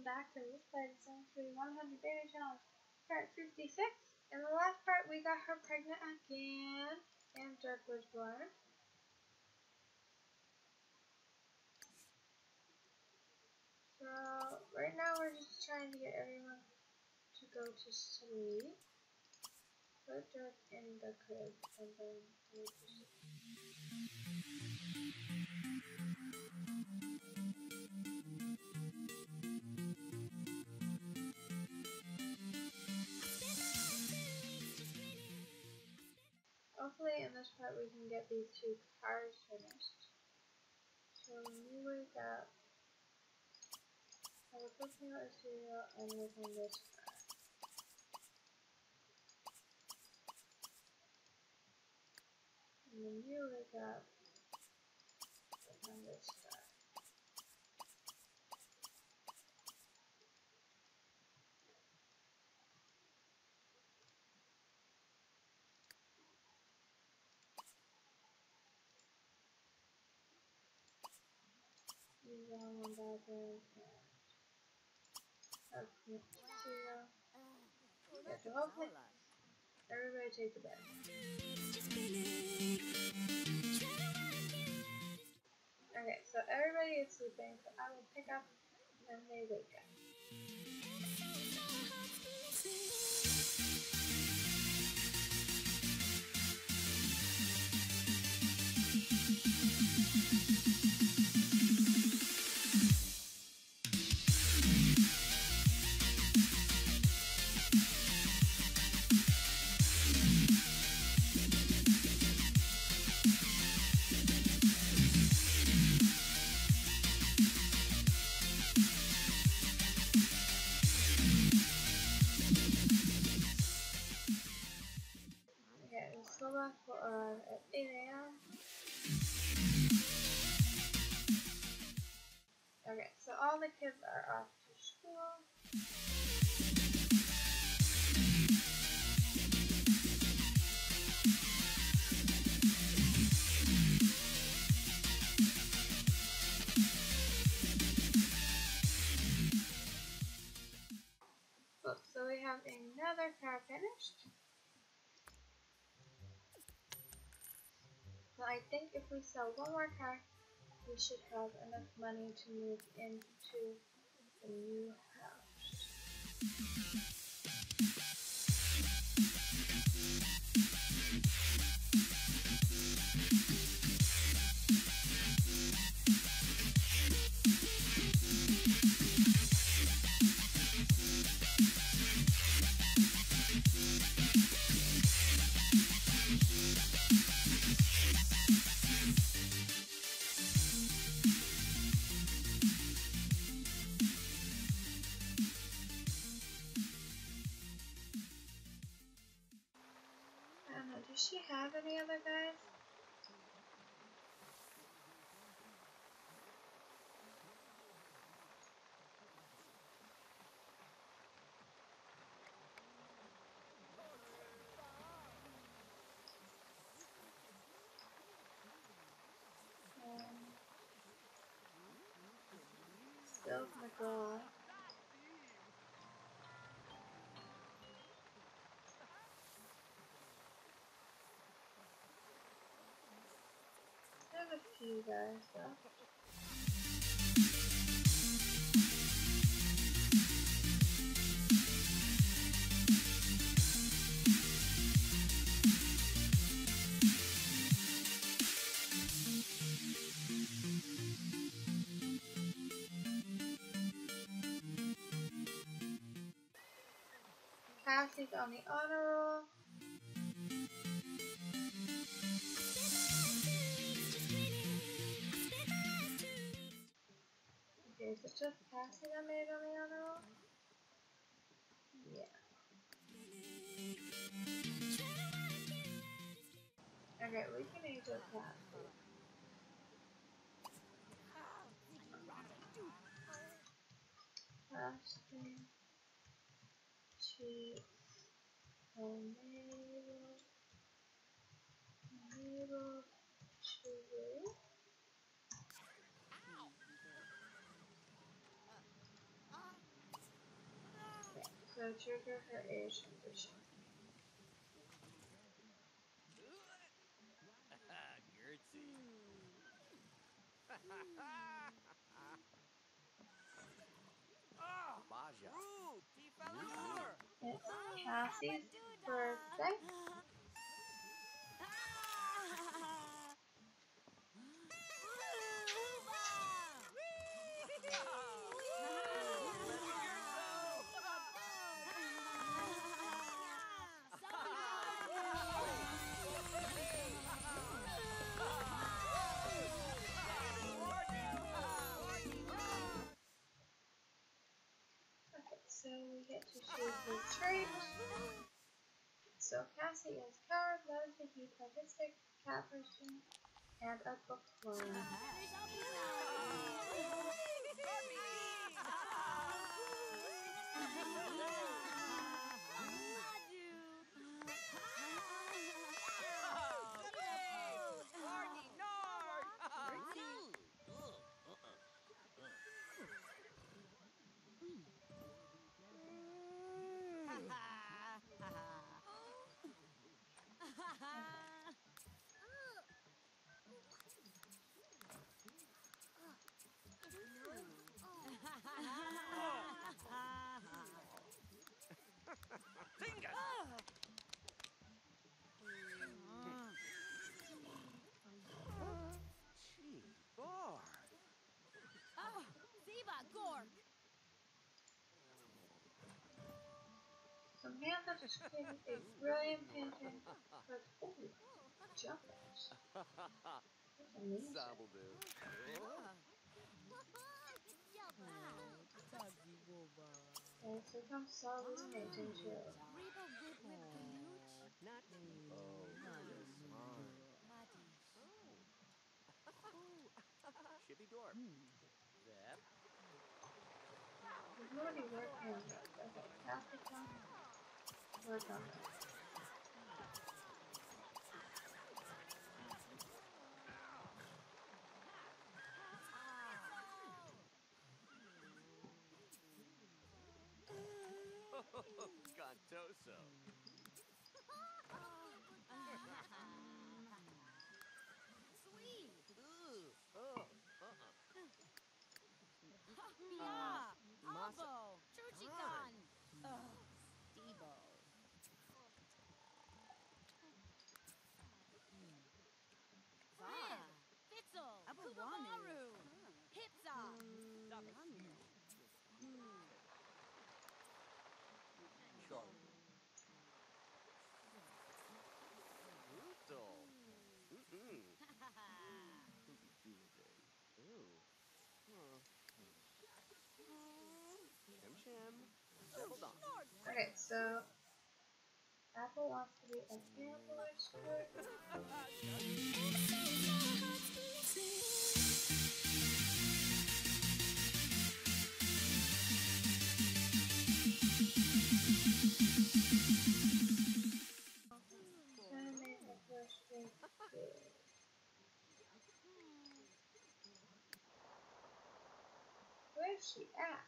back to this part. It's actually 100 Baby Challenge, part 56. In the last part, we got her pregnant again, and Dirk was born. So, right now we're just trying to get everyone to go to sleep. Put Dirk in the crib, and then go to sleep. Hopefully in this part we can get these 2 cars finished. So when you wake up, have a quick meal or cereal and work on this car. And when you wake up, work on this car. Use all one bathroom and cereal. Yeah, so hopefully everybody take a bed. Okay, so everybody is sleeping, so I will pick up when they wake up. Okay, the school bus will arrive at 8 a.m. Okay, so all the kids are off to school. Look, so we have another car finished. So I think if we sell one more car, we should have enough money to move into the new house. I don't know, does she have any other guys? Still McGraw. There's a few guys though. Cassie's on the honor roll. Okay, is it just Cassie that made on the honor roll? Yeah. Okay, we can age up Cassie. Cassie, Cheats, Mabel, Chewie. So trigger her air transition. It's Cassie's birthday. Okay, so we get to choose the trait. So Cassie is coward, loves to heat, artistic, cat person, and a bookworm. Samantha just created a brilliant painting with jumpers. That's amazing. Okay, so comes Sally's painting too. We've already worked on this. Okay, Cassie, come work on this. Okay, so Apple wants to be an ambulance driver. Then they have first grade kid. Where's she at?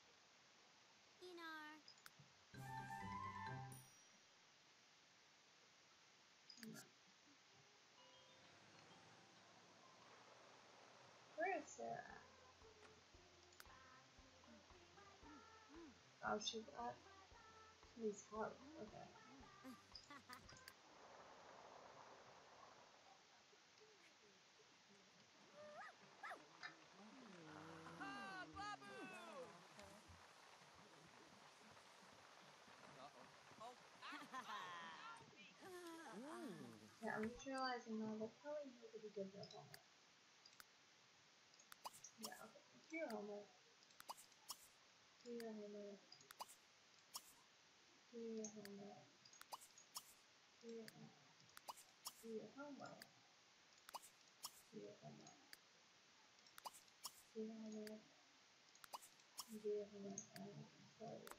Where is Sarah at? Oh, she's at his house. Okay. Yeah, I'm just realizing now that probably nobody did their homework. Yeah, okay. Do your homework. Do your homework. Do your homework. Do your homework. Do your homework. Do your homework. Do your homework. Do your homework. I can tell you.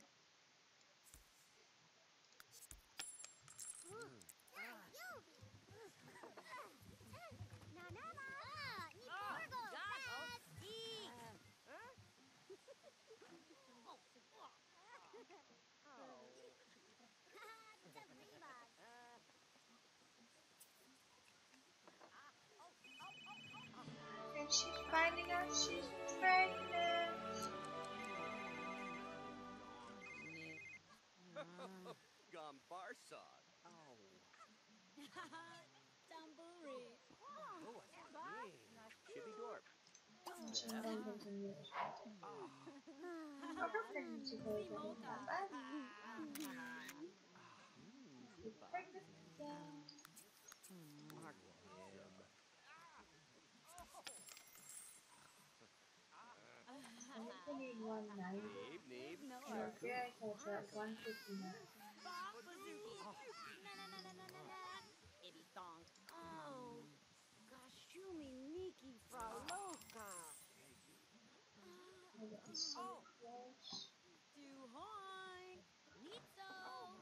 finding out she's pregnant. Gombarsad. Oh. Tamburi. Oh, Shibby Dorp. And she then continues writing. How her pregnancy goes in combat. She's pregnant again. And it's gonna need 190. Neeb. And we're very close, we're at 159. Ibby thong. Oh, Gashumi Niki Fraloka. We're getting so close. Duhoin. Nitso.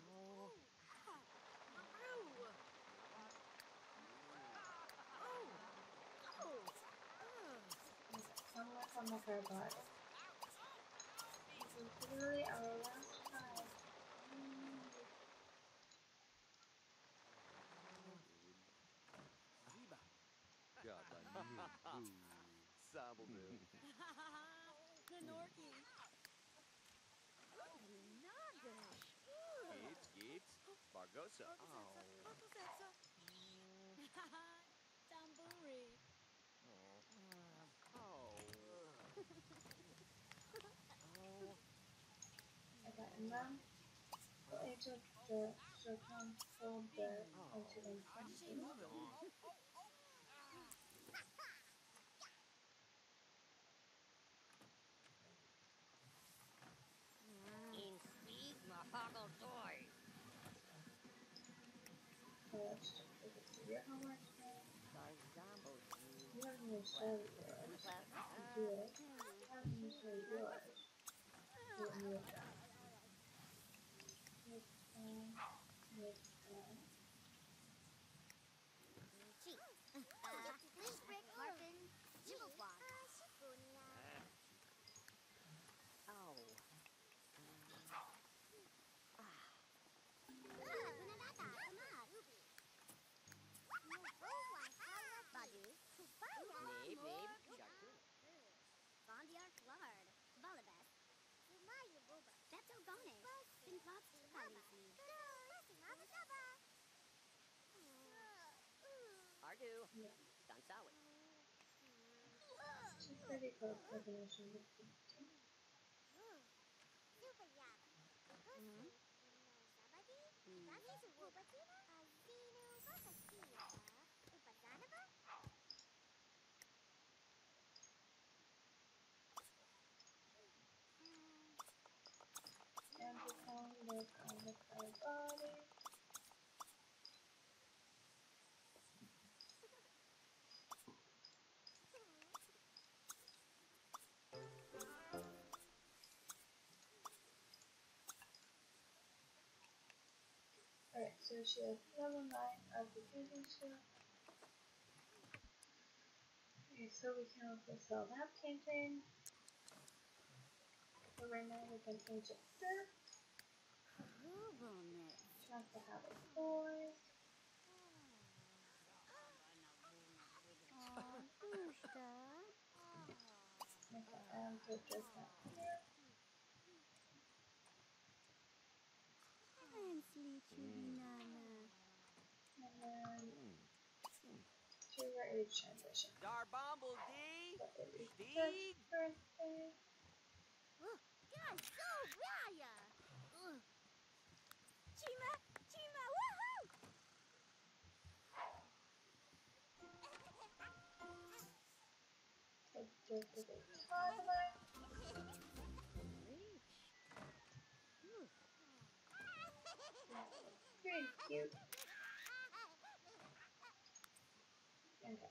Come left on the hair bar. This is literally our last time. Sabeldu. Nanorki. Nagash. Geets. Bargosa. Tamburi. Okay, and then into the circumference there into the In speed, Mahago Toy. first. It's your homework now. You have your story yours. Do it. Have your story yours. Do it in your job. Next time. Next time. Yeah. She's pretty close to finishing the 15. And to come look on the side body. Alright, so she has level 9 of the fusion skill. Okay, so we can also sell that painting. So right now we can change it here. She wants to have a boy. Okay, and put this down here. And then to her age transition. Darbomble D. So it is Steeg. just birthday. So just a toddler. Very cute. Okay.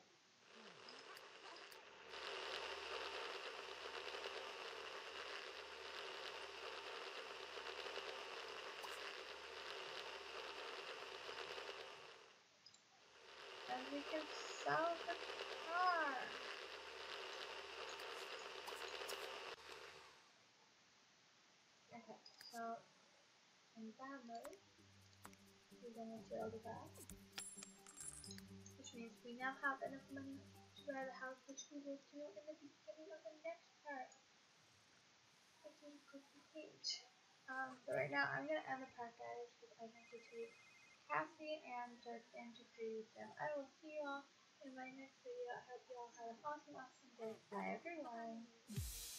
And we can sell the car. Okay, so in that mode, we're gonna sell the car. Which means we now have enough money to by the house, which we will do in the beginning of the next part. I can click the page. But right now I'm gonna end the part, guys, because I need to take Cassie and Dirk in to play with them. I will see you all in my next video. I hope you all have an awesome day. Bye, everyone.